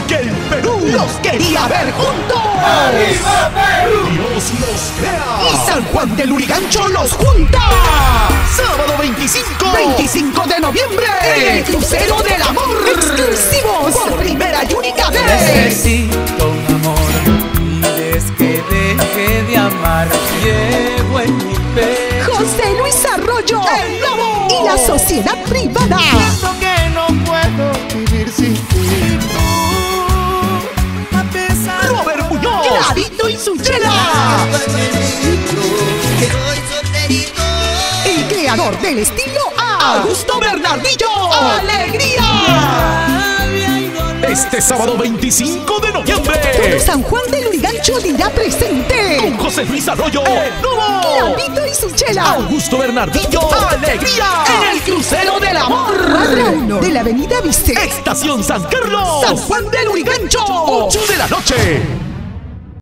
Porque el Perú los quería ver juntos. ¡Arriba Perú! Dios los crea. Y San Juan del Lurigancho los junta. Sábado 25 de noviembre. En el Crucero del Amor. Exclusivos. Por primera y única vez. Necesito un amor. Pides que deje de amar. Llevo en mi pecho José Luis Arroyo. El Lobo. Y la Sociedad Privada. siento que no puedo vivir sin ti. A pesar Robert Muñoz. Gladito y su chela. El creador del estilo A. Augusto Bernardillo. ¡Alegría! Este sábado 25 de noviembre. San Juan del Lurigancho dirá presente. Con José Luis Arroyo. El Lobo. Gladito y su chela. Augusto Bernardillo. ¡Alegría! En el Crucero del Amor. Cuadra 1 de la Avenida Viste. Estación San Carlos. San Juan del Lurigancho. 8 de la noche.